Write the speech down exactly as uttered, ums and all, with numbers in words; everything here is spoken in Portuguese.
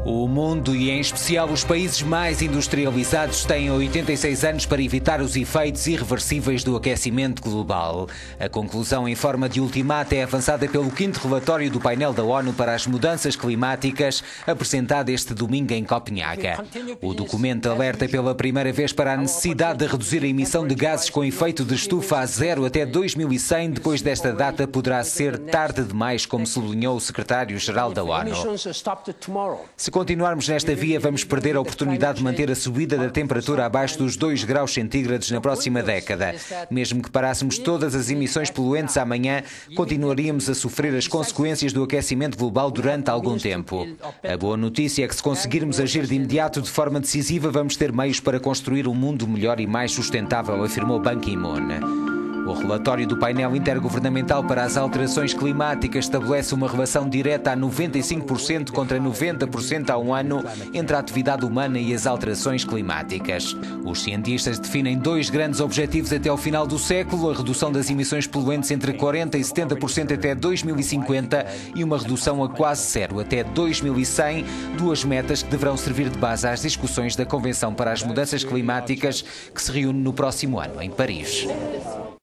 O mundo e, em especial, os países mais industrializados têm oitenta e seis anos para evitar os efeitos irreversíveis do aquecimento global. A conclusão em forma de ultimato é avançada pelo quinto relatório do painel da ONU para as mudanças climáticas, apresentado este domingo em Copenhague. O documento alerta pela primeira vez para a necessidade de reduzir a emissão de gases com efeito de estufa a zero até dois mil e cem. Depois desta data poderá ser tarde demais, como sublinhou o secretário-geral da ONU. Se continuarmos nesta via, vamos perder a oportunidade de manter a subida da temperatura abaixo dos dois graus centígrados na próxima década. Mesmo que parássemos todas as emissões poluentes amanhã, continuaríamos a sofrer as consequências do aquecimento global durante algum tempo. A boa notícia é que, se conseguirmos agir de imediato de forma decisiva, vamos ter meios para construir um mundo melhor e mais sustentável, afirmou Ban Ki-moon. O relatório do painel intergovernamental para as alterações climáticas estabelece uma relação direta a noventa e cinco por cento contra noventa por cento há um ano entre a atividade humana e as alterações climáticas. Os cientistas definem dois grandes objetivos até ao final do século: a redução das emissões poluentes entre quarenta e setenta por cento até dois mil e cinquenta e uma redução a quase zero até dois mil e cem, duas metas que deverão servir de base às discussões da Convenção para as Mudanças Climáticas, que se reúne no próximo ano em Paris.